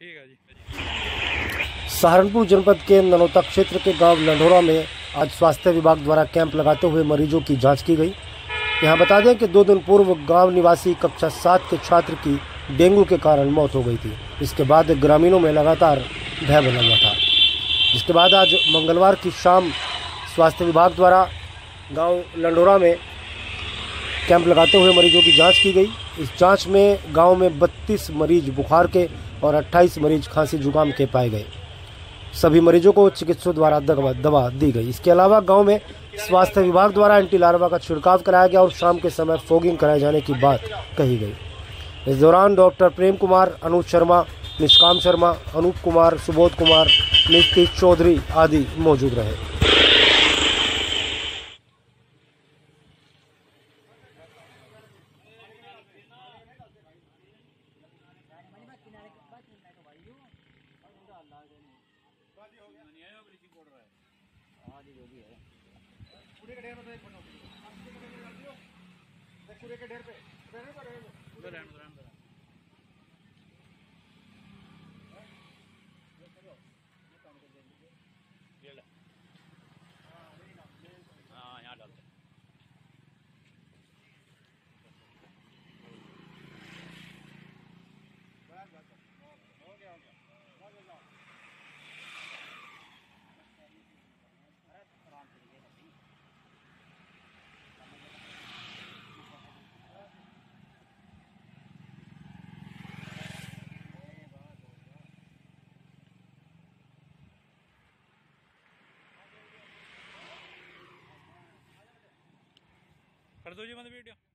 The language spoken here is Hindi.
ठीक है जी। सहारनपुर जनपद के ननौता क्षेत्र के गांव लंढोरा में आज स्वास्थ्य विभाग द्वारा कैंप लगाते हुए मरीजों की जांच की गई। यहां बता दें कि 2 दिन पूर्व गांव निवासी कक्षा 7 के छात्र की डेंगू के कारण मौत हो गई थी। इसके बाद ग्रामीणों में लगातार भय बना हुआ था। इसके बाद आज मंगलवार की शाम स्वास्थ्य विभाग द्वारा गांव लंढोरा में कैंप लगाते हुए मरीजों की जांच की गई। इस जांच में गांव में 32 मरीज बुखार के और 28 मरीज खांसी जुकाम के पाए गए। सभी मरीजों को चिकित्सकों द्वारा दवा दी गई। इसके अलावा गांव में स्वास्थ्य विभाग द्वारा एंटी लार्वा का छिड़काव कराया गया और शाम के समय फॉगिंग कराए जाने की बात कही गई। इस दौरान डॉक्टर प्रेम कुमार, अनुज शर्मा, निष्काम शर्मा, अनूप कुमार, सुबोध कुमार, नीतीश चौधरी आदि मौजूद रहे। कर दो जी बंद वीडियो।